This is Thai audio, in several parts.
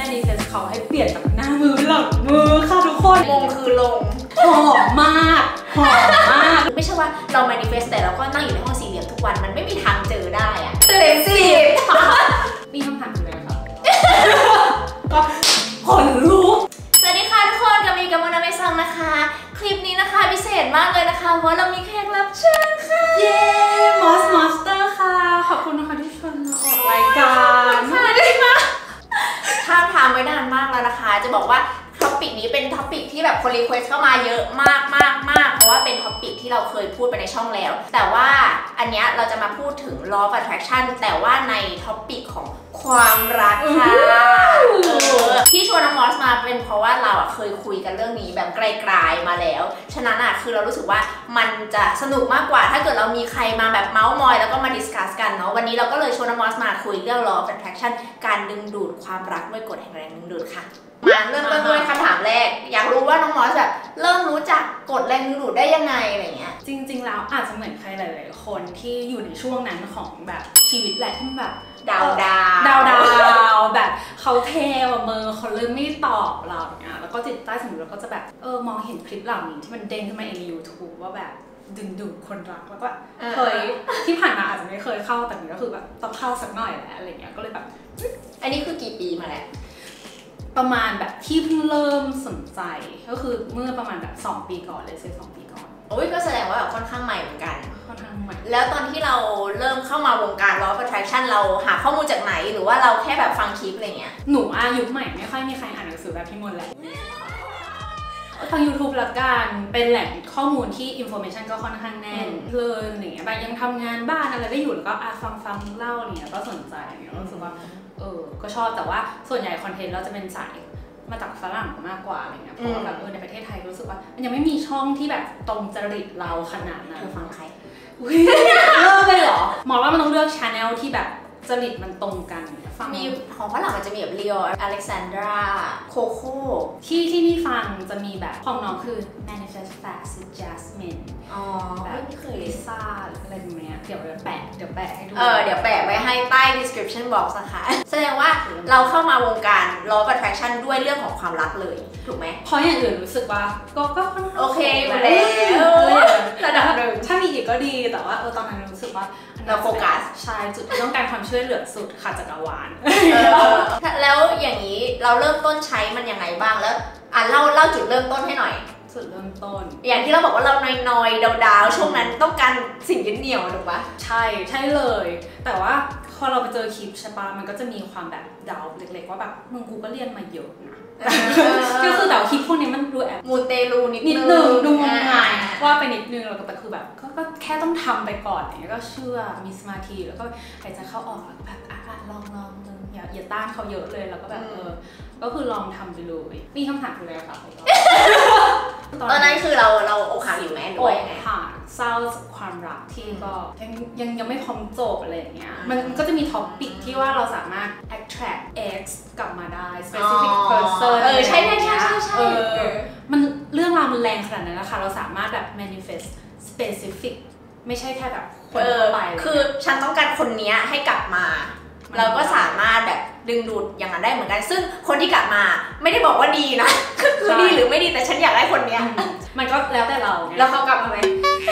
manifest เขาให้เปลี่ยนจากหน้ามือหลังมือค่ะทุกคนมงคือลงหอมมากหอมมากไม่ใช่ว่าเรา manifest แต่เราก็นั่งอยู่ในห้องสี่เหลี่ยมทุกวันมันไม่มีทางเจอได้อะเลยสิมีคำถามเลยค่ะก็ขนลุกสวัสดีค่ะทุกคนกับมีกับมนาเมซังนะคะคลิปนี้นะคะพิเศษมากเลยนะคะเพราะเรามีแขกรับเชิญค่ะเย้มอสเตอร์ค่ะขอบคุณนะคะที่ชวนมาออกรายการค่ะได้มาถ้าทำไว้นานมากแล้วนะคะจะบอกว่าท็อปิกนี้เป็นท็อปิกที่แบบคนรีเควสเข้ามาเยอะมากเพราะว่าเป็นท็อปิกที่เราเคยพูดไปในช่องแล้วแต่ว่าอันเนี้ยเราจะมาพูดถึง law of attraction แต่ว่าในท็อปิกของความรักค่ะที่ชวนน้องมอสมาเป็นเพราะว่าเราเคยคุยกันเรื่องนี้แบบไกลๆมาแล้วฉะนั้นคือเรารู้สึกว่ามันจะสนุกมากกว่าถ้าเกิดเรามีใครมาแบบเมาส์มอยแล้วก็มาดิสคัสกันเนาะวันนี้เราก็เลยชวนน้องมอสมาคุยเรื่อง law of attraction การดึงดูดความรักด้วยกฎแห่งแรงดึงดูดค่ะมาเริ่มต้นด้วยคำถามแรกอยากรู้ว่าน้องมอสแบบเริ่มรู้จักกฎแรงดึงดูดได้ยังไงอะไรเงี้ยจริงๆแล้วอาจจะเหมือนใครหลายๆคนที่อยู่ในช่วงนั้นของแบบชีวิตแหละที่แบบดาวแบบเขาเทว่ามือเขาเริ่มไม่ตอบเราเนี่ยแล้วก็จิตใต้สำนึกเราก็จะแบบมองเห็นคลิปเหล่านี้ที่มันเด้งขึ้นมาใน YouTube ว่าแบบดึงดูดคนรักแล้วก็เคยที่ผ่านมาอาจจะไม่เคยเข้าแต่นี่ก็คือแบบต้องเข้าสักหน่อยแหละอะไรเงี้ยก็เลยแบบอันนี้คือกี่ปีมาแล้วประมาณแบบที่เพิ่งเริ่มสนใจก็คือเมื่อประมาณแบบ2 ปีก่อนเลย2 ปีก่อนโอ้ยก็แสดงว่าแบบค่อนข้างใหม่เหมือนกันค่อนข้างใหม่แล้วตอนที่เราเริ่มเข้ามาวงการ law of attraction เราหาข้อมูลจากไหนหรือว่าเราแค่แบบฟังคลิปอะไรเงี้ยหนูยุคใหม่ไม่ค่อยมีใครอ่านหนังสือแบบพี่มนต์แหละทาง YouTube ละกันเป็นแหล่งข้อมูลที่ information ก็ค่อนข้างแน่นเพลินอย่างเงี้ยบางยังทำงานบ้านอะไรได้อยู่แล้วก็ฟังเล่าอะไรเงี้ยก็สนใจอย่างเงี้ยรู้สึกว่าก็ชอบแต่ว่าส่วนใหญ่คอนเทนต์เราจะเป็นสายมาจากฝรั่งมากกว่าอะไรเงี้ยเพราะว่าแบบในประเทศไทยรู้สึกว่ามันยังไม่มีช่องที่แบบตรงจริตเราขนาดนั้นฟังใครเลิกเลยเหรอมองว่ามันต้องเลือกชาแนลที่แบบจริตมันตรงกันมีของฝรั่งมันจะมีแบบเรียวอเล็กซานดราโคโค่ที่นี่ฟังจะมีแบบของน้องคือ manifest fast jasmine แบบไม่เคยลิซ่าอะไรแบบนี้เดี๋ยวแปะให้ดูเดี๋ยวแปะไว้ให้ใต้ description box นะคะแสดงว่าเราเข้ามาวงการ law of attraction ด้วยเรื่องของความรักเลยถูกไหมเพราะอย่างอื่นรู้สึกว่าก็โอเคหมดแล้วระดับหนึ่งถ้ามีอีกก็ดีแต่ว่าตอนนั้นรู้สึกว่าเราโฟกัสใช่จุดที่ต้องการความช่วยเหลือสุดค่ะจักรวาลแล้วอย่างนี้เราเริ่มต้นใช้มันยังไงบ้างแล้วเล่าจุดเริ่มต้นให้หน่อยจุดเริ่มต้นอย่างที่เราบอกว่าเรานอยดาวช่วงนั้นต้องการสิ่งยึดเหนี่ยวถูกปะใช่เลยแต่ว่าพอเราไปเจอคลิปใช่ปะมันก็จะมีความแบบดาวเล็กๆว่าแบบมึงกูก็เรียนมาเยอะนะก็คือแต่คลิปพวกนี้มันดูแอบมูเตลูนิดนึงดูงมงายว่าไปนิดนึงแล้วก็แต่คือแบบก็แค่ต้องทำไปก่อนอย่างเงี้ยก็เชื่อมีสมาธิแล้วก็หายใจเข้าออกแล้วแบบลองนึงอย่าต้านเขาเยอะเลยแล้วก็แบบก็คือลองทำไปเลยมีคำถามอะไรคะตอนนั้นคือเราอกหักอยู่ไหมหรือว่ายังไงค่ะเศร้าความรักที่ก็ยังไม่พร้อมจบอะไรอย่างเงี้ยมันก็จะมีท็อปปิกที่ว่าเราสามารถ attract X กลับมาได้ specific person ใช่มันเรื่องราวมันแรงขนาดนั้นนะคะเราสามารถแบบ manifest specific ไม่ใช่แค่แบบคนทั่วไปคือฉันต้องการคนนี้ให้กลับมาเราก็สามารถแบบดึงดูดอย่างนั้นได้เหมือนกันซึ่งคนที่กลับมาไม่ได้บอกว่าดีนะคือดีหรือไม่ดีแต่ฉันอยากได้คนนี้มันก็แล้วแต่เราแล้วเขากลับมาไหม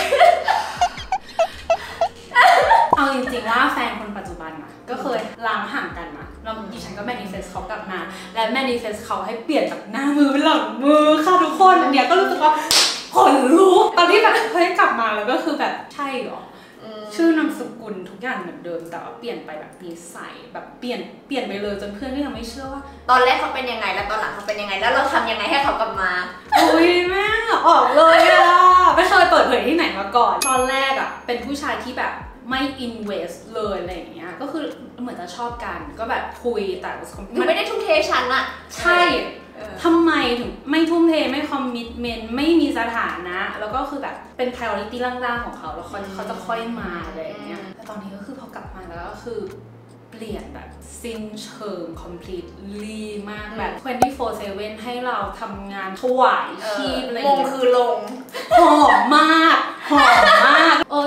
เอาจริงๆว่าแฟนคนปัจจุบันอะก็เคยล้างห่างกันนะแล้วดิฉันก็ manifest เขากลับมาและ manifest เขาให้เปลี่ยนจากหน้ามือเป็นหลังมือค่ะทุกคนอันเนี้ยก็รู้สึกว่าขนลุกตอนที่แบบเฮ้ยกลับมาแล้วก็คือแบบใช่หรอชื่อนามสกุลทุกอย่างเหมือนเดิมแต่ว่าเปลี่ยนไปแบบนิสัยแบบเปลี่ยนไปเลยจนเพื่อนก็ยังไม่เชื่อว่าตอนแรกเขาเป็นยังไงแล้วตอนหลังเขาเป็นยังไงแล้วเราทำยังไงให้เขากลับมาอุ้ยแม่ออกเลยอะไม่เคยเปิดเผยที่ไหนมาก่อนตอนแรกอะเป็นผู้ชายที่แบบไม่ invest เลยอะไรอย่างเงี้ยก็คือเหมือนจะชอบกันก็แบบคุยแต่มันไม่ได้ทุ่มเทฉันอะใช่ทำไมถึงไม่ทุ่มเทไม่คอมมิตเมนต์ไม่มีสถานะแล้วก็คือแบบเป็น priority ล่างๆของเขาแล้วเขาจะค่อยมาอะไรอย่างเงี้ยแต่ตอนนี้ก็คือพอกลับมาแล้วก็คือเปลี่ยนแบบสิ้นเชิง completely มากแบบ 24/7 ให้เราทำงานถวายชีพอะไรอย่างเงี้ยมงคือลงหอมมากจาก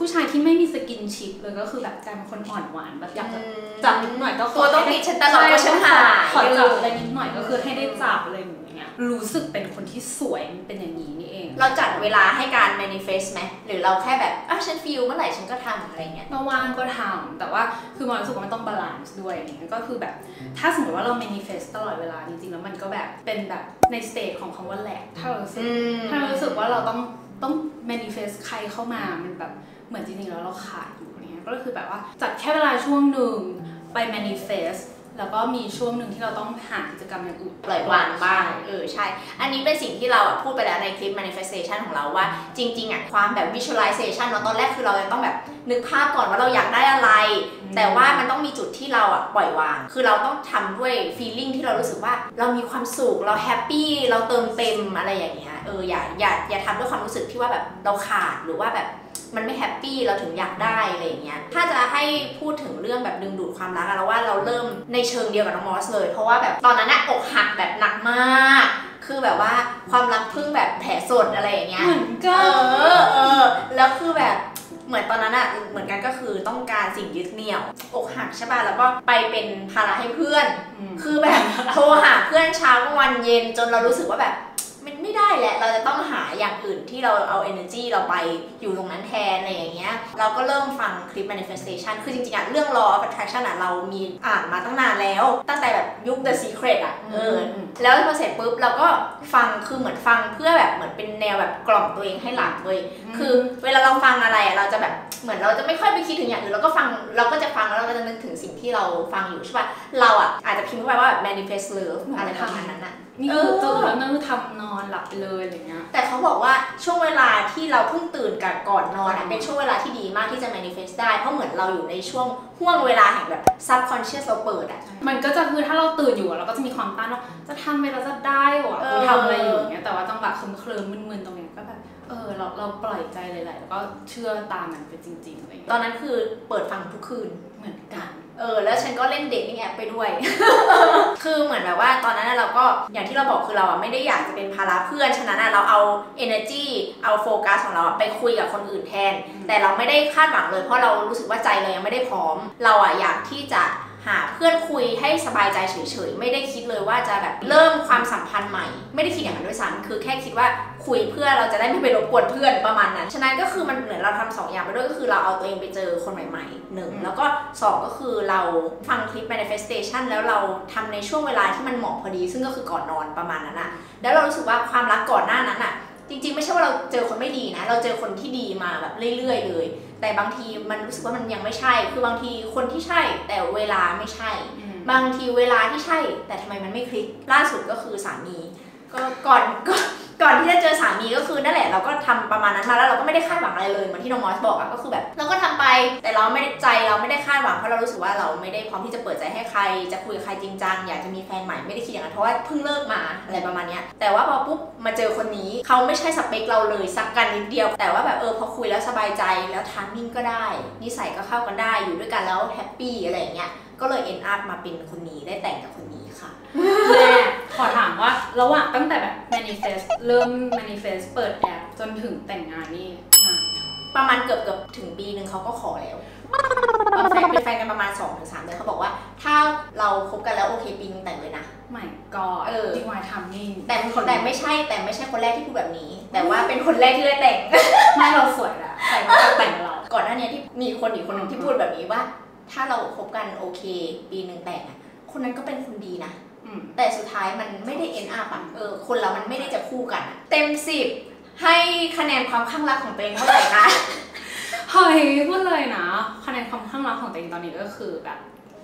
ผู้ชายที่ไม่มีสกินชิปเลยก็คือแบบกลายเป็นคนอ่อนหวานแบบอยากจะจับนิดหน่อยก็ตัวต้องติดฉันตลอดก็ฉันหายขอจับอะไรนิดหน่อยก็คือให้ได้จับอะไรอย่างเงี้ยรู้สึกเป็นคนที่สวยเป็นอย่างนี้นี่เองเราจัดเวลาให้การ manifest ไหมหรือเราแค่แบบฉันฟีลเมื่อไหร่ฉันก็ทำอะไรเงี้ยว่างก็ทำแต่ว่าคือมันรู้สึกว่ามันต้องบาลานซ์ด้วยอย่างเงี้ยก็คือแบบถ้าสมมติว่าเรา manifest ตลอดเวลาจริงๆแล้วมันก็แบบเป็นแบบในสเตจของคำว่าแหลกถ้าเรารู้สึกว่าเราต้อง manifest ใครเข้ามามันแบบเหมือนจริงๆแล้วเราขาดอยู่เนี้ยก็คือแบบว่าจัดแค่เวลาช่วงหนึ่งไป manifest แล้วก็มีช่วงหนึ่งที่เราต้องหากิจกรรมอย่างอื่นปล่อยวางบ้างใช่อันนี้เป็นสิ่งที่เราพูดไปแล้วในคลิป manifestation ของเราว่าจริงๆความแบบ visualization ตอนแรกคือเราจะต้องแบบนึกภาพก่อนว่าเราอยากได้อะไรแต่ว่ามันต้องมีจุดที่เราปล่อยวางคือเราต้องทำด้วย feeling ที่เรารู้สึกว่าเรามีความสุขเราแฮปปี้เราเติมเต็มอะไรอย่างเงี้ยอย่าทำด้วยความรู้สึกที่ว่าแบบเราขาดหรือว่าแบบมันไม่แฮปปี้เราถึงอยากได้อะไรอย่างเงี้ยถ้าจะให้พูดถึงเรื่องแบบดึงดูดความรักเราว่าเราเริ่มในเชิงเดียวกับน้องมอสเลยเพราะว่าแบบตอนนั้นอกหักแบบหนักมากคือแบบว่าความรักเพิ่งแบบแผลสดอะไรอย่างเงี้ยเหมือนกันแล้วคือแบบเหมือนตอนนั้นเหมือนกันก็คือต้องการสิ่งยึดเหนี่ยวอกหักใช่ป่ะแล้วก็ไปเป็นภาระให้เพื่อนคือแบบโทรหาเพื่อนเช้ากลางวันเย็นจนเรารู้สึกว่าแบบไม่ได้แหละเราจะต้องหาอย่างอื่นที่เราเอา energy เราไปอยู่ตรงนั้นแทนอะไรอย่างเงี้ยเราก็เริ่มฟังคลิป manifestation คือจริงๆเรื่อง law of attraction เรามีอ่านมาตั้งนานแล้วตั้งแต่แบบยุค the secret แล้วพอเสร็จปุ๊บเราก็ฟังคือเหมือนฟังเพื่อแบบเหมือนเป็นแนวแบบกล่อมตัวเองให้หลับเลยคือเวลาเราฟังอะไรเราจะแบบเหมือนเราจะไม่ค่อยไปคิดถึงอย่างอื่นเราก็ฟังเราก็จะฟังแล้วเราก็จะนึกถึงสิ่งที่เราฟังอยู่ใช่ป่ะเราอาจจะพิมพ์เข้าไปว่าแบบ manifest love อะไรประมาณนั้นนี่คือตื่นแล้วนั่งทำนอนหลับไปเลยอะไรเงี้ยแต่เขาบอกว่าช่วงเวลาที่เราเพิ่งตื่นกับก่อนนอนเป็นช่วงเวลาที่ดีมากที่จะ manifest ได้เพราะเหมือนเราอยู่ในช่วงห่วงเวลาแห่งแบบ subconscious เราเปิดมันก็จะคือถ้าเราตื่นอยู่เราก็จะมีความต้านว่าจะทำไปเราจะได้หรอทำอะไรอยู่อย่างเงี้ยแต่ว่าต้องแบบเคลิ้มมึนๆตรงนี้ก็แบบเราปล่อยใจเลยแหละแล้วก็เชื่อตามมันไปจริงๆอะไรเงี้ยตอนนั้นคือเปิดฟังทุกคืนเหมือนกันแล้วฉันก็เล่นเด็กในแอปไปด้วย คือเหมือนแบบว่าตอนนั้นเราก็อย่างที่เราบอกคือเราไม่ได้อยากจะเป็นภาระเพื่อนฉะนั้นเราเอา energy เอาโฟกัสของเราไปคุยกับคนอื่นแทนแต่เราไม่ได้คาดหวังเลยเพราะเรารู้สึกว่าใจเรายังไม่ได้พร้อมเราอยากที่จะหาเพื่อนคุยให้สบายใจเฉยๆไม่ได้คิดเลยว่าจะแบบเริ่มความสัมพันธ์ใหม่ไม่ได้คิดอย่างนั้นด้วยซ้ำคือแค่คิดว่าคุยเพื่อเราจะได้ไม่ไปรบกวนเพื่อนประมาณนั้นฉะนั้นก็คือมันเหมือนเราทำ2 อย่างไปด้วยก็คือเราเอาตัวเองไปเจอคนใหม่ๆ1แล้วก็2ก็คือเราฟังคลิป manifestation แล้วเราทำในช่วงเวลาที่มันเหมาะพอดีซึ่งก็คือก่อนนอนประมาณนั้นแล้วเรารู้สึกว่าความรักก่อนหน้านั้นจริงๆไม่ใช่ว่าเราเจอคนไม่ดีนะเราเจอคนที่ดีมาแบบเรื่อยๆเลยแต่บางทีมันรู้สึกว่ามันยังไม่ใช่คือบางทีคนที่ใช่แต่เวลาไม่ใช่บางทีเวลาที่ใช่แต่ทำไมมันไม่คลิกล่าสุดก็คือสามีก็ก่อนที่จะเจอสามีก็คือนั่นแหละเราก็ทำประมาณนั้นมาแล้วเราก็ไม่ได้คาดหวังอะไรเลยเหมือนที่น้องมอสบอกก็คือแบบเราก็ทำไปแต่เราไม่ได้ใจเราไม่ได้คาดหวังเพราะเรารู้สึกว่าเราไม่ได้พร้อมที่จะเปิดใจให้ใครจะคุยกับใครจริงจังอยากจะมีแฟนใหม่ไม่ได้คิดอย่างนั้นเพราะว่าเพิ่งเลิกมาอะไรประมาณนี้แต่ว่าพอปุ๊บมาเจอคนนี้เขาไม่ใช่สเปคเราเลยสักกันนิดเดียวแต่ว่าแบบพอคุยแล้วสบายใจแล้วทามมิ่งก็ได้นิสัยก็เข้ากันได้อยู่ด้วยกันแล้วแฮปปี้อะไรอย่างเงี้ยก็เลย end up มาเป็นคนนี้ได้แต่งกับคนนี้ค่ะแม่ขอถามว่าระหว่างตั้งแต่แบบ manifest เริ่ม manifest เปิดแอปจนถึงแต่งงานนี่นานประมาณเกือบถึงปีนึงเขาก็ขอแล้วเป็นแฟนกันประมาณ 2-3 เดือนเขาบอกว่าถ้าเราคบกันแล้วโอเคปีนึงแต่งเลยนะไม่ก็ดีวายทำนี่แต่ไม่ใช่คนแรกที่พูดแบบนี้แต่ว่าเป็นคนแรกที่ได้แต่งไม่เราสวยแหละใครก็แต่งเราก่อนหน้านี้ที่มีคนอีกคนนึงที่พูดแบบนี้ว่าถ้าเราคบกันโอเคปีนึงแต่งคนนั้นก็เป็นคนดีนะแต่สุดท้ายมันไม่ได้ end up คนเรามันไม่ได้จะคู่กันเต็ม10ให้คะแนนความข้างรักของตัวเองเท่าไหร่คะเฮ้ยพูดเลยนะคะแนนความข้างรักของตัวเองตอนนี้ก็คือแบบ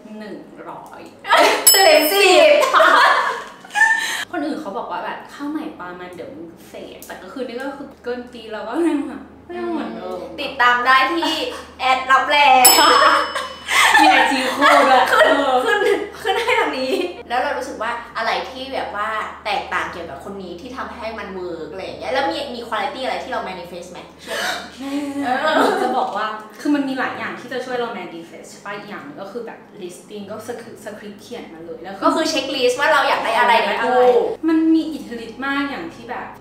100 เต็ม 10คนอื่นเขาบอกว่าแบบข้าวใหม่ปลามันเดี๋ยวมันเฟดแต่ก็คือนี่ก็คือเกินปีแล้วก็ยังเหมือนเดิมติดตามได้ที่แอดรับแลมีไอจีคู่ด้วยขึ้นให้ทางนี้แล้วเรารู้สึกว่าอะไรที่แบบว่าแตกต่างเกี่ยวกับคนนี้ที่ทำให้มันเวิร์กอะไรอย่างเงี้ยแล้วมีคุณภาพอะไรที่เรา manifest ไหมช่วยจะบอกว่าคือมันมีหลายอย่างที่จะช่วยเรา manifest ใช่ป่ะอีกอย่างนึงก็คือแบบ listing ก็สคริปต์เขียนมาเลยแล้วก็คือเช็คลิสต์ว่าเราอยากได้อะไรในตู้มันมีอิทธิฤทธิ์มากอย่างที่แบบหนู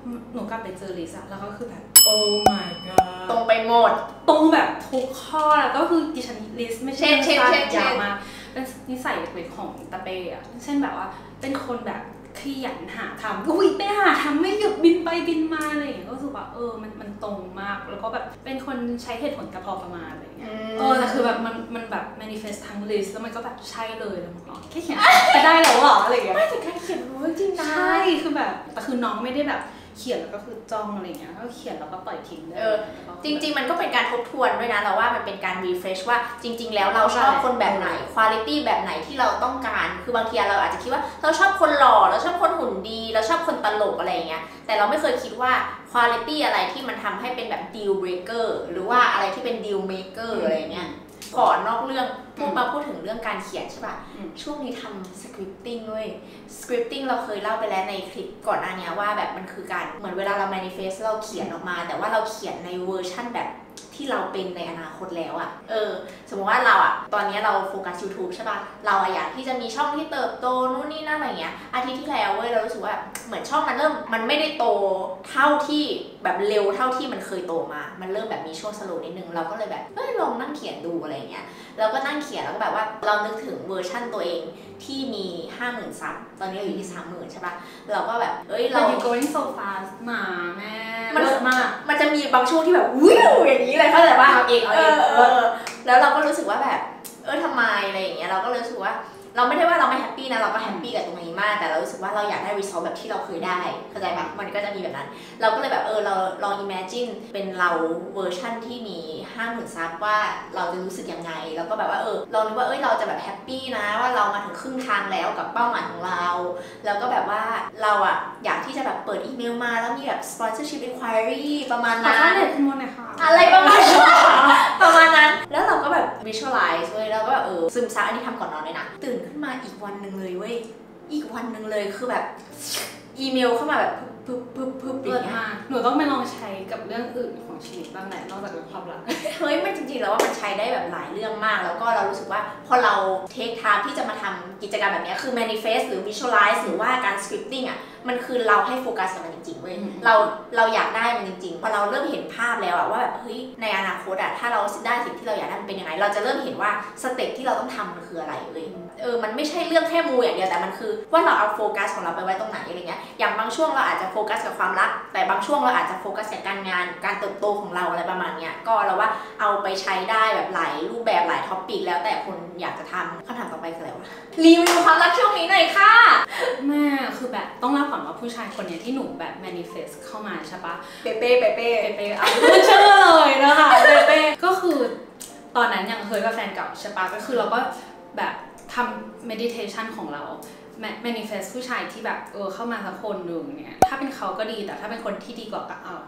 กลับไปเจอลิซ่าแล้วก็คือแบบโอ้ my god ตรงไปหมดตรงแบบทุกข้อแล้วก็คือดิฉันลิสไม่ใช่ลิซ่ายาวมากเป็นนิสัยเล็กๆของตาเป้อะเช่นแบบว่าเป็นคนแบบขยันหาทำอุ้ยไปหาทำไม่หยุดบินไปบินมาอะไรอย่างเงี้ยก็รู้สึกว่ามันตรงมากแล้วก็แบบเป็นคนใช้เหตุผลกระพอประมาณอะไรเงี้ยแต่คือแบบมันแบบ manifest ทั้ง list แล้วมันก็แบบใช่เลยแล้วมันแค่เขียนก็ได้แล้วเหรออะไรอย่างเงี้ยไม่ถึงแค่เขียนรู้จริงนะใช่คือแบบแต่คือน้องไม่ได้แบบเขียนแล้วก็คือจ้องอะไรเงี้ยก็เขียนแล้วก็ปล่อยทิ้งได้จริงๆมันก็เป็นการทบทวนด้วยนะเราว่ามันเป็นการ refresh ว่าจริงๆแล้วเราชอบคนแบบไหน quality แบบไหนที่เราต้องการคือบางทีเราอาจจะคิดว่าเราชอบคนหล่อเราชอบคนหุ่นดีเราชอบคนตลกอะไรเงี้ยแต่เราไม่เคยคิดว่า quality อะไรที่มันทำให้เป็นแบบ deal breaker หรือว่าอะไรที่เป็น deal maker อะไรเงี้ยก่อนนอกเรื่องมาพูดถึงเรื่องการเขียนใช่ป่ะช่วงนี้ทำ scripting เว้ย scripting เราเคยเล่าไปแล้วในคลิปก่อนหน้านี้ว่าแบบมันคือการเหมือนเวลาเรา manifest เราเขียนออกมาแต่ว่าเราเขียนในเวอร์ชั่นแบบที่เราเป็นในอนาคตแล้วอะสมมติว่าเราอะตอนนี้เราโฟกัส YouTube ใช่ป่ะเราอยากที่จะมีช่องที่เติบโตนู่นนี่นั่นอะไรเงี้ยอาทิตย์ที่แล้วเว้ยเรารู้สึกว่าเหมือนช่องมันไม่ได้โตเท่าที่แบบเร็วเท่าที่มันเคยโตมามันเริ่มแบบมีช่วงสโลว์นิดนึงเราก็เลยแบบลองนั่งเขียนดูอะไรเงี้ยเราก็นั่งเขียนแล้วก็แบบว่าเรานึกถึงเวอร์ชั่นตัวเองที่มี 50,000 ซับตอนนี้เราอยู่ที่ 30,000 ใช่ป่ะเราก็แบบเรา you going so fast มาแม่มันจะมีบางช่วงที่แบบวิวอย่างนี้เลยเข้าใจป่ะเอาเองแล้วเราก็รู้สึกว่าแบบทำไมอะไรอย่างเงี้ยเราก็เลยรู้สึกว่าเราไม่ได้ว่าเราไม่แฮปปี้นะเราก็แฮปปี้กับตรงนี้มากแต่เรารู้สึกว่าเราอยากได้ result แบบที่เราเคยได้เข้าใจป่ะมันก็จะมีแบบนั้นเราก็เลยแบบเราลอง imagine เป็นเราเวอร์ชั่นที่มี 50,000 ซับว่าเราจะรู้สึกยังไงแล้วก็แบบว่าเราคิดว่าเราจะแบบแฮปปี้นะว่าเรามาถึงครึ่งทางแล้วกับเป้าหมายของเราแล้วก็แบบว่าเราอะอยากที่จะแบบเปิดอีเมลมาแล้วมีแบบ sponsorship inquiry ประมาณนั้นอะไรประมาณนั้นแล้วเราก็แบบ visualize เว้ยแล้วก็แบบซึมซับอันนี้ทำก่อนนอนเลยนะตื่นขึ้นมาอีกวันหนึ่งเลยเว้ยอีกวันหนึ่งเลยคือแบบอีเมลเข้ามาแบบพึบอย่างเงี้ยหนูต้องไปลองใช้กับเรื่องอื่นของชีวิตบ้างแหละนอกจากเรื่องความรักเฮ้ยมันจริงๆแล้วว่ามันใช้ได้แบบหลายเรื่องมากแล้วก็เรารู้สึกว่าพอเราเทคไทม์ที่จะมาทำกิจกรรมแบบนี้คือ manifest หรือ visualize หรือว่าการ scripting อ่ะมันคือเราให้โฟกัสกับมันจริงๆเว้ยเราอยากได้มันจริงๆพอเราเริ่มเห็นภาพแล้วอะว่าแบบเฮ้ยในอนาคตอะถ้าเราได้สิ่งที่เราอยากได้มันเป็นยังไงเราจะเริ่มเห็นว่าสเต็ปที่เราต้องทำมันคืออะไรเว้ยมันไม่ใช่เรื่องแค่มูอย่างเดียวแต่มันคือว่าเราเอาโฟกัสของเราไปไว้ตรงไหนอะไรเงี้ยอย่างบางช่วงเราอาจจะโฟกัสกับความรักแต่บางช่วงเราอาจจะโฟกัสกับการงานการเติบโตของเราอะไรประมาณเนี้ยก็เราว่าเอาไปใช้ได้แบบหลายรูปแบบหลายท็อปปิกแล้วแต่คนอยากจะทำคำถามต่อไปคืออะไรวะรีวิวความรักช่วงนี้หน่อยค่ะแม่คือแบบต้องเล่าก่อนว่าผู้ชายคนนี้ที่หนูแบบ manifest เข้ามาใช่ปะเปเป้เอาเชื่อเลยนะคะเป้ก็คือตอนนั้นยังเคยกับแฟนเก่าใช่ปะก็คือเราก็แบบทำ meditation ของเรา manifest ผู้ชายที่แบบเข้ามาสักคนหนึ่งเนี่ยถ้าเป็นเขาก็ดีแต่ถ้าเป็นคนที่ดีกว่าก็เอา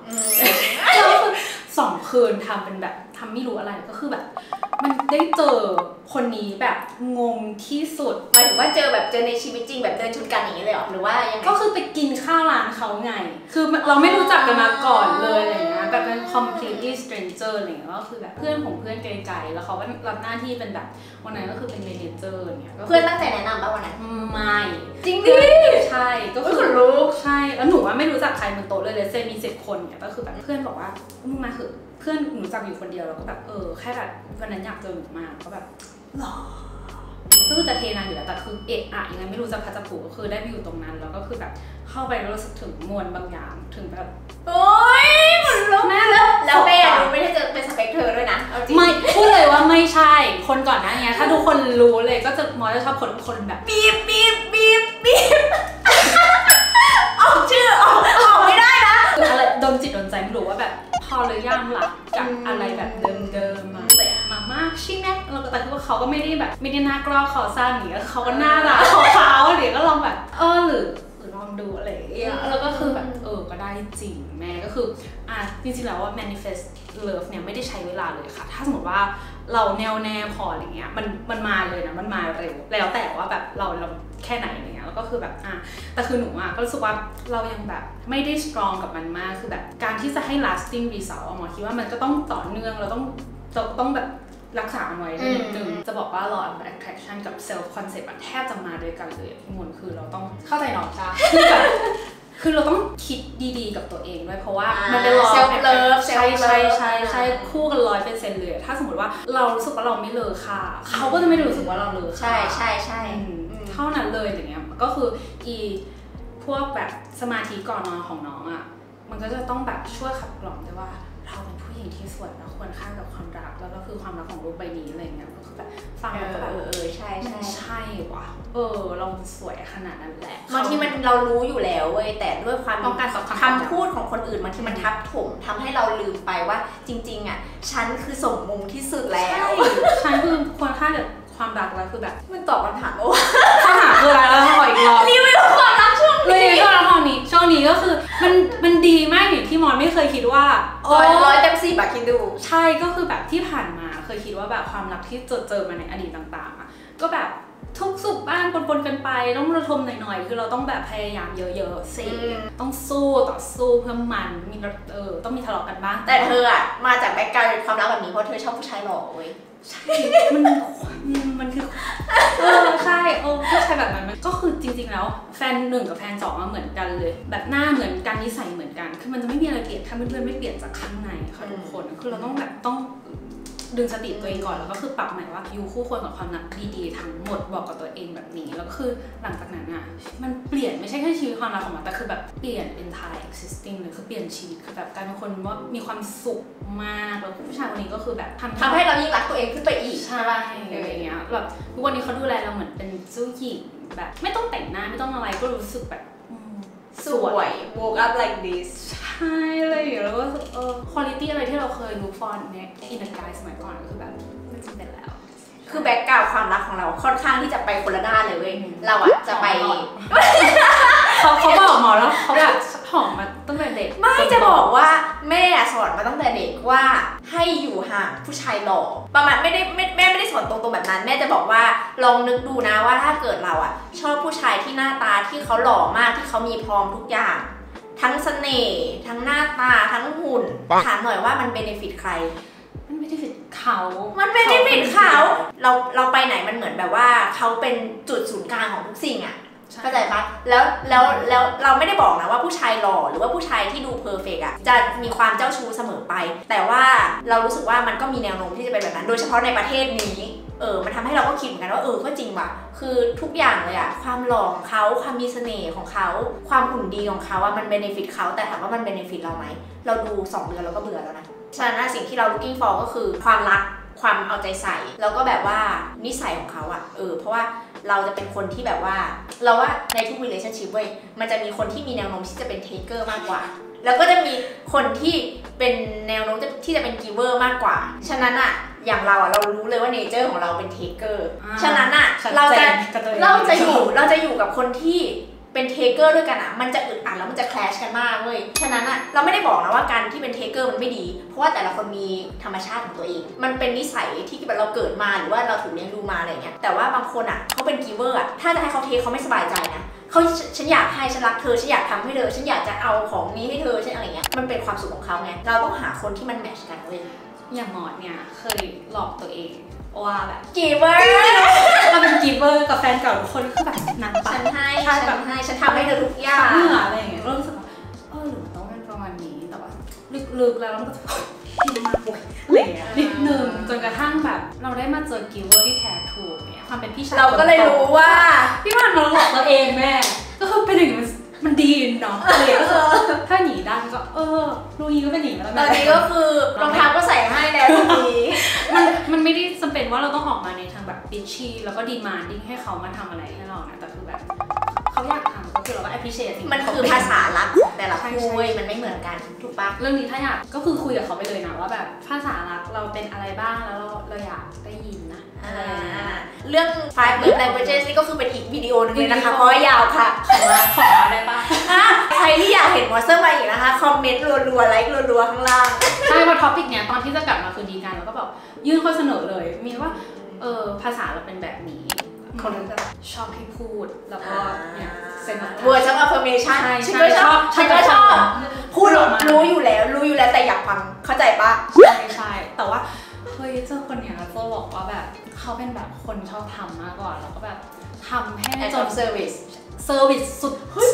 2 คืนทำเป็นแบบทำไม่รู้อะไรก็คือแบบมันได้เจอคนนี้แบบงงที่สุดหมายถึงว่าเจอในชีวิตจริงแบบเดินชนกันอย่างนี้เลยหรอหรือว่ายังไงก็คือไปกินข้าวร้านเขาไงคือเราไม่รู้จักกันมาก่อนเลยอะไรเงี้ยแบบเป็น completely stranger อะไรเงี้ยก็คือแบบเพื่อนของเพื่อนไกลๆแล้วเขาก็รับหน้าที่เป็นแบบวันนั้นก็คือเป็น manager เนี่ยเพื่อนตั้งใจแนะนำป่ะวันนั้นไม่จริงดิใช่ก็คือรู้ใช่แล้วหนูว่าไม่รู้จักใครบนโต๊ะเลยเซมี10 คนเนี่ยก็คือแบบเพื่อนบอกว่ามึงมาเถอะเพื่อนหนูจับอยู่คนเดียวแล้วก็แบบแค่แบบวันนั้นอยากเจอหนูมากก็แบบหรอก็คือจะเทนานอยู่แล้วแต่คือยังไงไม่รู้จะพัดจะผูกก็คือได้ไปอยู่ตรงนั้นแล้วก็คือแบบเข้าไปแล้วรู้สึกถึงมวลบางอย่างถึงแบบโอ๊ยเหมือนรู้แม่แล้วเป้ดูไม่ได้จะเป็นสเปคเธอด้วยนะไม่พูดเลยว่าไม่ใช่คนก่อนหน้านี้ถ้าทุกคนรู้เลยก็จะมอจะชอบคนแบบบีบออกชื่อออกไม่ได้นะอะไรโดนจิตโดนใจไม่รู้ว่าแบบพอหรือยังล่ะกับอะไรแบบเดิมมาแต่มากชิแน่เราแต่คือว่าเขาก็ไม่ได้แบบไม่ได้หน้ากรอกคอสั้นอย่างเงี้ยเขาก็หน้ารักขาวๆเดี๋ยวก็ลองแบบหรือลองดูอะไรอย่างเงี้ยแล้วก็คือแบบก็ได้จริงแม่ก็คือจริงๆแล้วว่า manifest love เนี่ยไม่ได้ใช้เวลาเลยค่ะถ้าสมมติว่าเราแน่พออะไรเงี้ยมันมาเลยนะมันมาเร็วแล้วแต่ว่าแบบเราแค่ไหนอะไรเงี้ยแล้วก็คือแบบแต่คือหนูก็รู้สึกว่าเรายังแบบไม่ได้ strong กับมันมากคือแบบการที่จะให้ lasting result หมอคิดว่ามันก็ต้องต่อเนื่องเราต้องแบบรักษามันไว้นิดนึงจะบอกว่า law of attraction กับ self concept แทบจะมาด้วยกันเลยพี่มนคือเราต้องเข้าใจน้องจ้าคือแบบคือเราต้องคิดดีๆกับตัวเองด้วยเพราะว่ามันเป็นเซลฟ์เลิฟใช่คู่กัน100%เลยถ้าสมมติว่าเรารู้สึกว่าเราไม่เลอค่าเขาก็จะไม่รู้สึกว่าเราเลอค่าใช่เท่านั้นเลยอย่างเงี้ยก็คือพวกแบบสมาธิก่อนนอนของน้องอ่ะมันก็จะต้องแบบช่วยขับกล่อมด้วยว่าเราเป็นผู้หญิงที่สวยและควรค่ากับความรักแล้วก็คือความรักของโลกใบนี้อะไรเงี้ยก็คือแบบฟังแล้วก็แบบใช่ว่ะเราสวยขนาดนั้นแหละบางทีมันเรารู้อยู่แล้วเว้ยแต่ด้วยความต้องการคำพูดของคนอื่นบางทีมันทับถมทำให้เราลืมไปว่าจริงๆอ่ะฉันคือสมมุติที่สุดแล้วฉันคือควรค่ากับความรักแล้วคือแบบมันตอบคำถามว่าคำถามคืออะไรแล้วขออีกรอบรีวิวความรักช่วงนี้ช่วงนี้ก็คือมันดีมากอย่างที่มอนไม่เคยคิดว่าร้อยเต็ม10อะคิดดูใช่ก็คือแบบที่ผ่านมาเคยคิดว่าแบบความรักที่เจอมาในอดีตต่างๆอะก็แบบทุกสุขบ้างปนๆกันไปต้องระทมหน่อยๆคือเราต้องแบบพยายามเยอะๆสิต้องต่อสู้เพื่อมันมีต้องมีทะเลาะกันบ้างแต่เธออะมาจากแบ็คกราวด์ความรักแบบนี้เพราะเธอชอบผู้ชายหล่อเว้ยใช่มันคือใช่ผู้ชายแบบนั้นก็คือจริงๆแล้วแฟน1กับแฟน2มาเหมือนกันเลยแบบหน้าเหมือนกันนิสัยเหมือนกันคือมันจะไม่มีอะไรเปลี่ยนถ้าเพื่อนๆไม่เปลี่ยนจากข้างในค่ะทุกคนคือเราต้องดึงสติตัวเองก่อนแล้วก็คือปรับใหม่ว่ายูคู่ควรกับความรักดีๆทั้งหมดบอกกับตัวเองแบบนี้แล้วก็คือหลังจากนั้นอ่ะมันเปลี่ยนไม่ใช่แค่ชีวิตความรักของมันแต่คือแบบเปลี่ยน entire existing เลยคือเปลี่ยนชีวิตคือแบบกลายเป็นคนว่ามีความสุขมากแล้วผู้ชายคนนี้ก็คือแบบทำให้เรายิ่งรักตัวเองขึ้นไปอีกใช่อะไรอย่างเงี้ยแบบทุกวันนี้เขาดูแลเราเหมือนเป็นเจ้าหญิงแบบไม่ต้องแต่งหน้าไม่ต้องอะไรก็รู้สึกแบบสวย woke up like this ใช่เลยแล้วก็quality อะไรที่เราเคยรู้ฟอนในอินเตอร์กายสมัยก่อนก็คือแบบไม่จำเป็นแล้วคือแบ็คกราวด์ความรักของเราค่อนข้างที่จะไปคนละด้านเลยเว้ยเราอะจะไปเขาบอกหมอแล้วเขาแบบหอมมาตั้งแต่เด็กไม่จะบอกว่าแม่สอนมาตั้งแต่เด็กว่าให้อยู่ห่างผู้ชายหล่อประมาณไม่ได้สอนตรงๆแบบนั้นแม่จะบอกว่าลองนึกดูนะว่าถ้าเกิดเราอะชอบผู้ชายที่หน้าตาที่เขาหล่อมากที่เขามีพร้อมทุกอย่างทั้งเสน่ห์ทั้งหน้าตาทั้งหุ่นถามหน่อยว่ามันเบเนฟิตใครมันเบเนฟิตเขามันเบเนฟิตเขาเราไปไหนมันเหมือนแบบว่าเขาเป็นจุดศูนย์กลางของทุกสิ่งอะเข้าใจปะแล้วเราไม่ได้บอกนะว่าผู้ชายหล่อหรือว่าผู้ชายที่ดูเพอร์เฟกต์อะจะมีความเจ้าชู้เสมอไปแต่ว่าเรารู้สึกว่ามันก็มีแนวโน้มที่จะเป็นแบบนั้นโดยเฉพาะในประเทศนี้มันทำให้เราก็คิดเหมือนกันว่าก็จริงว่ะคือทุกอย่างเลยอะความหล่อของเขาความมีเสน่ห์ของเขาความหุ่นดีของเขาอะมันเบเนฟิตเขาแต่ถามว่ามันเบเนฟิตเราไหมเราดู2 เดือนเราก็เบื่อแล้วนะฉะนั้นสิ่งที่เรา looking for ก็คือความรักความเอาใจใส่แล้วก็แบบว่านิสัยของเขาอะเพราะว่าเราจะเป็นคนที่แบบว่าเราว่าในทุก relationship เว้ยมันจะมีคนที่มีแนวโน้มที่จะเป็น taker มากกว่าแล้วก็จะมีคนที่เป็นแนวโน้มที่จะเป็น giver มากกว่าฉะนั้นอะอย่างเราอะเรารู้เลยว่า nature ของเราเป็น taker ฉะนั้นอะเราจะอยู่กับคนที่เป็นเทเกอร์ด้วยกันอ่ะมันจะอึดอัดแล้วมันจะแคลชกันมากเลยฉะนั้นอ่ะเราไม่ได้บอกนะว่าการที่เป็นเทเกอร์มันไม่ดีเพราะว่าแต่ละคนมีธรรมชาติของตัวเองมันเป็นนิสัยที่แบบเราเกิดมาหรือว่าเราถูกเลี้ยงดูมาอะไรเงี้ยแต่ว่าบางคนอ่ะเขาเป็นกิฟเวอร์อ่ะถ้าจะให้เขาเทเขาไม่สบายใจนะฉันอยากให้ฉันรักเธอฉันอยากทำให้เธอฉันอยากจะเอาของนี้ให้เธอฉันอะไรเงี้ยมันเป็นความสุขของเขาไงเราต้องหาคนที่มันแมทช์กันเลยอย่างหมอดเนี่ยเคยหลอกตัวเองว่าแบบกีเวอร์เราเป็นกีเวอร์กับแฟนเก่าทุกคนคือแบบนักปะฉันทำให้เธอทุกอย่างเหนื่อยอะไรอย่างเงี้ยรู้สึกว่าหรือมันต้องเป็นประมาณนี้แต่ว่าลึกๆแล้วมันก็จะพิมมาป่วยอะไรอย่างเงี้ยนิดนึงจนกระทั่งแบบเราได้มาเจอกีเวอร์ที่แท้ถูกเนี่ยความเป็นพี่ชายเราก็เลยรู้ว่าพี่มันมาหลอกตัวเองแม่ก็คือเป็นอย่างมันดีเนาะเลยก็ถ้าหนีได้ก็ลูกนี้ก็เป็นหนีมาแล้วตอนนี้ก็คือรองเท้าก็ใส่ให้แล้วทีนี้มันไม่ได้จำเป็นว่าเราต้องออกมาในทางแบบบิชชี่แล้วก็ดีมานดิ้งให้เขามาทำอะไรให้เรานะแต่คือแบบเขาอยากทำก็คือเราก็ appreciate สิ่งมันคือภาษารักของแต่ละคู่มันไม่เหมือนกันถูกปะเรื่องนี้ถ้าอยากก็คือคุยกับเขาไปเลยนะว่าแบบภาษารักเราเป็นอะไรบ้างแล้วเราอยากได้ยินนะเรื่อง Five Love Languages นี่ก็คือเป็นอีกวิดีโอนึงเลยนะคะเพราะว่ายาวค่ะขอได้ปะใครที่อยากเห็นมอสเตอร์มาอีกนะคะคอมเมนต์รัวๆไลค์รัวๆข้างล่างใช่เพราะท็อปิกเนี้ยตอนที่จะกลับมาคืนดีกันเราก็แบบยื่นข้อเสนอเลยมีว่าภาษาเราเป็นแบบนี้คนชอบให้พูดแล้วก็เนี่ยเซ็น Words of Affirmation ฉันก็ชอบพูดรู้อยู่แล้วแต่อยากฟังเข้าใจปะใช่แต่ว่าเฮ้ยเจอคนเนี้ยโซ่บอกว่าแบบเขาเป็นแบบคนชอบทำมากกว่าแล้วก็แบบทำให้จนเซอร์วิสสุด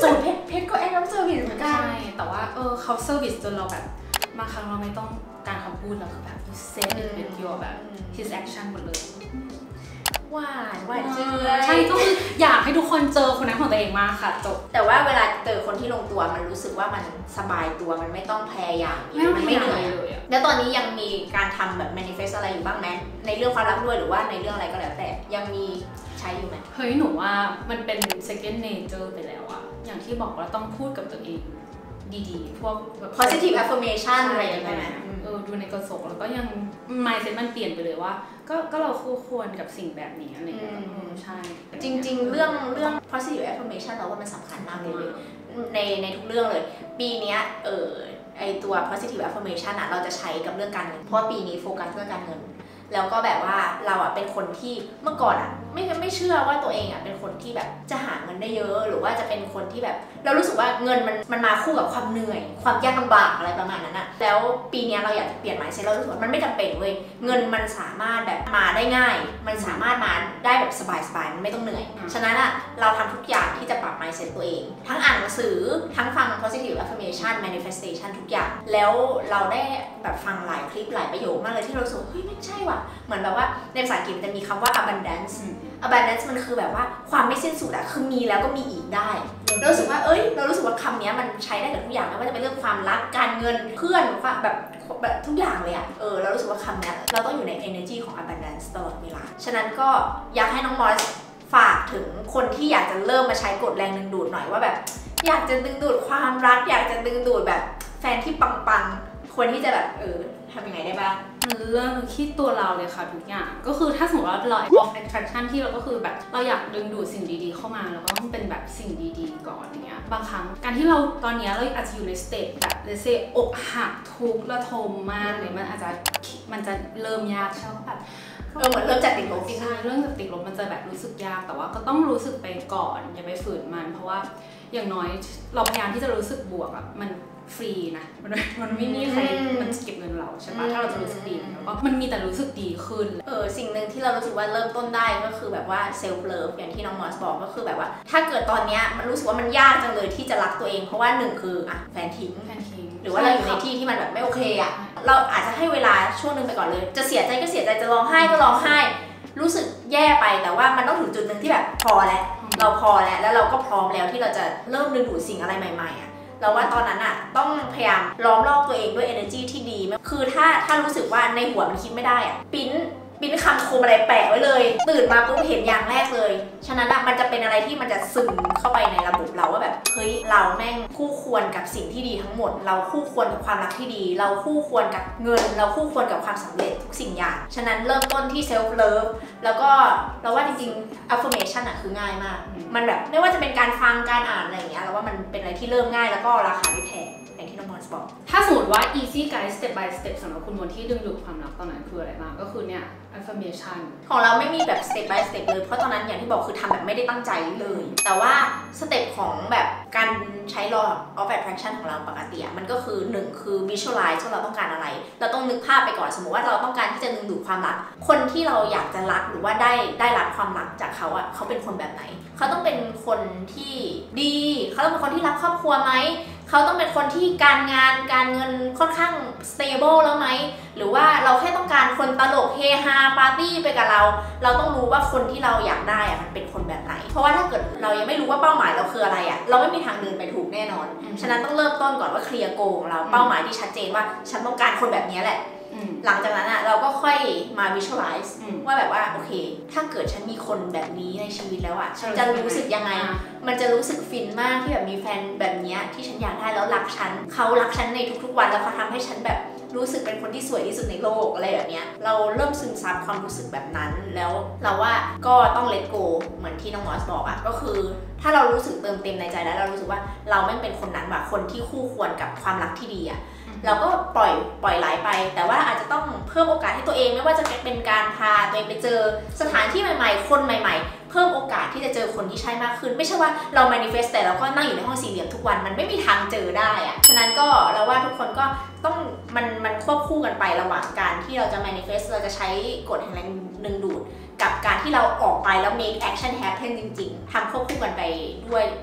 สุดเพชรก็แอคเซอร์วิสเหมือนกันใช่แต่ว่าเขาเซอร์วิสจนเราแบบบางครั้งเราไม่ต้องการคำพูดเราคือแบบ say it with your แบบ his action หมดเลยหวานเจือใช่ก็คืออยากให้ทุกคนเจอคนนั้นของตัวเองมากค่ะจบแต่ว่าเวลาเจอคนที่ลงตัวมันรู้สึกว่ามันสบายตัวมันไม่ต้องพยายามมันไม่เหนื่อยเลยแล้วตอนนี้ยังมีการทำแบบ manifest อะไรอยู่บ้างไหมในเรื่องความรักด้วยหรือว่าในเรื่องอะไรก็แล้วแต่ยังมีใช้อยู่ไหมเฮ้ยหนูว่ามันเป็น second nature ไปแล้วอะอย่างที่บอกว่าต้องพูดกับตัวเองดีๆพวก positive affirmation อะไรอย่างเงี้ยดูในกระจกแล้วก็ยัง mindset มันเปลี่ยนไปเลยว่าก็เราคู่ควรกับสิ่งแบบนี้อะไรอย่างเงี้ยใช่จริงๆเรื่อง positive affirmation เราว่ามันสำคัญมากเลยในทุกเรื่องเลยปีนี้ไอตัว positive affirmation อะเราจะใช้กับเรื่องการเงินเพราะปีนี้โฟกัสเรื่องการเงินแล้วก็แบบว่าเราอะเป็นคนที่เมื่อก่อนอะไม่เชื่อว่าตัวเองอะเป็นคนที่แบบจะหาเงินได้เยอะหรือว่าจะเป็นคนที่แบบเรารู้สึกว่าเงินมันมาคู่กับความเหนื่อยความยากลำบากอะไรประมาณนั้นอะแล้วปีนี้เราอยากจะเปลี่ยน mindset เรารู้สึกว่ามันไม่จำเป็นเว้ยเงินมันสามารถแบบมาได้ง่ายมันสามารถมาได้แบบสบายๆมันไม่ต้องเหนื่อยฉะนั้นอะเราทำทุกอย่างที่จะปรับ mindset ตัวเองทั้งอ่านหนังสือทั้งฟัง positive affirmation manifestation ทุกอย่างแล้วเราได้แบบฟังหลายคลิปหลายประโยคมากเลยที่เรารู้สึกเฮ้ยไม่ใช่ว่ะเหมือนแบบว่าในภาษาอังกฤษจะมีคำว่า abundance มันคือแบบว่าความไม่สิ้นสุดอะคือมีแล้วก็มีอีกได้เรารู้สึกว่าเรารู้สึกว่าคำนี้มันใช้ได้กับทุกอย่างไม่ว่าจะเป็นเรื่องความรักการเงินเพื่อนแบบทุกอย่างเลยอะเรารู้สึกว่าคำนี้เราต้องอยู่ใน energy ของ abundance ตลอดเวลาฉะนั้นก็อยากให้น้องมอสฝากถึงคนที่อยากจะเริ่มมาใช้กฎแรงดึงดูดหน่อยว่าแบบอยากจะดึงดูดความรักอยากจะดึงดูดแบบแฟนที่ปังๆควรที่จะแบบทำยังไงได้บ้างเริ่มที่ตัวเราเลยค่ะทุกอย่างก็คือถ้าสมมติว่าเรา of attraction ที่เราก็คือแบบเราอยากดึงดูดสิ่งดีๆเข้ามาเราก็ต้องเป็นแบบสิ่งดีๆก่อนอย่างเงี้ยบางครั้งการที่เราตอนนี้เราอาจจะอยู่ในสเตจแบบเลเซอกหักทุกข์ระทมมากเลยมันจะเริ่มยากใช่ไหมแบบเหมือนเริ่มจากติดลบใช่เรื่องจากติดลบมันจะแบบรู้สึกยากแต่ว่าก็ต้องรู้สึกไปก่อนอย่าไปฝืนมันเพราะว่าอย่างน้อยเราพยายามที่จะรู้สึกบวกอะมันฟรีนะมันไม่มีใครมันเก็บเงินเราใช่ปะถ้าเราจะรู้สึกดีแล้วก็มันมีแต่รู้สึกดีขึ้นสิ่งหนึ่งที่เรารู้สึกว่าเริ่มต้นได้ก็คือแบบว่าเซลฟ์เลิฟอย่างที่น้องมอสบอกก็คือแบบว่าถ้าเกิดตอนนี้มันรู้สึกว่ามันยากจังเลยที่จะรักตัวเองเพราะว่าหนึ่งคือแฟนทิ้งหรือว่าเราอยู่ในที่ที่มันแบบไม่โอเคอะเราอาจจะให้เวลาช่วงนึงไปก่อนเลยจะเสียใจก็เสียใจจะร้องไห้ก็ร้องไห้รู้สึกแย่ไปแต่ว่ามันต้องถึงจุดนึงที่แบบพอแล้วเราพอแล้วเราก็พร้อมแล้วที่เราจะเริ่มดึงดูดสิ่งอะไรใหม่ๆอะเราว่าตอนนั้นอะต้องพยายามล้อมรอบตัวเองด้วย energy ที่ดีคือถ้ารู้สึกว่าในหัวมันคิดไม่ได้อะปิ้นคำคมอะไรแปะไว้เลยตื่นมาปุ๊บเห็นอย่างแรกเลยฉะนั้นอะมันจะเป็นอะไรที่มันจะซึมเข้าไปในระบบเราว่าแบบเฮ้ยเราแม่งคู่ควรกับสิ่งที่ดีทั้งหมดเราคู่ควรกับความรักที่ดีเราคู่ควรกับเงินเราคู่ควรกับความสำเร็จทุกสิ่งอย่างฉะนั้นเริ่มต้นที่ self love แล้วก็เราว่าจริงๆ affirmation อะคือง่ายมากมันแบบไม่ว่าจะเป็นการฟังการอ่านอะไรอย่างเงี้ยเราว่ามันเป็นอะไรที่เริ่มง่ายแล้วก็ราคาไม่แพงอย่างที่น้องมอสบอกถ้าสมมติว่า easy guide step by step สำหรับคุณคนที่ดึงดูดความรักตอนนั้นคืออะไรบ้างก็คือเนี่ย affirmation ของเราไม่มีแบบ step by step เลยเพราะตอนนั้นอย่างที่บอกคือทำแบบไม่ได้ตั้งใจเลยแต่ว่าสเต็ปของแบบการใช้ law of attraction ของเราปกติมันก็คือ1คือ visualize ว่าเราต้องการอะไรเราต้องนึกภาพไปก่อนสมมติว่าเราต้องการที่จะดึงดูดความรักคนที่เราอยากจะรักหรือว่าได้รับความรักจากเขาเขาเป็นคนแบบไหนเขาต้องเป็นคนที่ดีเขาต้องเป็นคนที่รักครอบครัวไหมเขาต้องเป็นคนที่การงานการเงินค่อนข้าง stable แล้วไหมหรือว่าเราแค่ต้องการคนตลกเฮฮาปาร์ตี้ไปกับเราต้องรู้ว่าคนที่เราอยากได้มันเป็นคนแบบไหนเพราะว่าถ้าเกิดเรายังไม่รู้ว่าเป้าหมายเราคืออะไรเราไม่มีทางเดินไปถูกแน่นอนฉะนั้นต้องเริ่มต้นก่อนว่าเคลียร์โกของเราเป้าหมายที่ชัดเจนว่าฉันต้องการคนแบบนี้แหละหลังจากนั้นเราก็ค่อยมา visualize ว่าแบบว่าโอเคถ้าเกิดฉันมีคนแบบนี้ในชีวิตแล้วฉันจะรู้สึกยังไงมันจะรู้สึกฟินมากที่แบบมีแฟนแบบนี้ที่ฉันอยากได้แล้วรักฉันเขารักฉันในทุกๆวันแล้วเขาทำให้ฉันแบบรู้สึกเป็นคนที่สวยที่สุดในโลกอะไรแบบนี้เราเริ่มซึมซับความรู้สึกแบบนั้นแล้วเราว่าก็ต้อง let go เหมือนที่น้องมอสบอกก็คือถ้าเรารู้สึกเติมเต็มในใจแล้วเรารู้สึกว่าเราไม่เป็นคนนั้นคนที่คู่ควรกับความรักที่ดีเราก็ปล่อยไหลไปแต่ว่าอาจจะต้องเพิ่มโอกาสให้ตัวเองไม่ว่าจะเป็นการพาตัวเองไปเจอสถานที่ใหม่ๆคนใหม่ๆเพิ่มโอกาสที่จะเจอคนที่ใช่มากขึ้นไม่ใช่ว่าเรา manifest แต่เราก็นั่งอยู่ในห้องสี่เหลี่ยมทุกวันมันไม่มีทางเจอได้ฉะนั้นก็เราว่าทุกคนก็ต้องมันควบคู่กันไประหว่างการที่เราจะ manifest เราจะใช้กฎแห่งแรงดึงดูดกับการที่เราออกไปแล้ว make action happen จริงๆทำควบคู่กันไปด้วย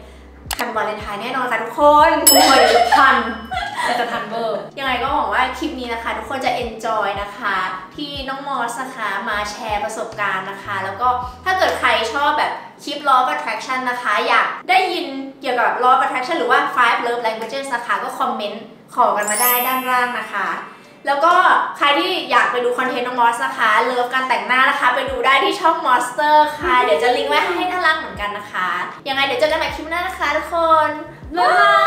ทันวาเลนไทน์แน่นอนค่ะทุกคนโอ้ยทันจะทันเวอร์ยังไงก็หวังว่าคลิปนี้นะคะทุกคนจะ enjoy นะคะที่น้องมอสนะคะมาแชร์ประสบการณ์นะคะแล้วก็ถ้าเกิดใครชอบแบบคลิป Law of Attraction นะคะอยากได้ยินเกี่ยวกับ Law of Attraction หรือว่า 5 Love Languages นะคะก็คอมเมนต์ขอกันมาได้ด้านล่างนะคะแล้วก็ใครที่อยากไปดูคอนเทนต์น้องมอสนะคะเลิฟการแต่งหน้านะคะไปดูได้ที่ช่อง Monster ค่ะเดี๋ยวจะลิงก์ไว้ให้ด้านล่างเหมือนกันนะคะยังไงเดี๋ยวเจอกันใหม่คลิปหน้านะคะทุกคนบ๊ายบาย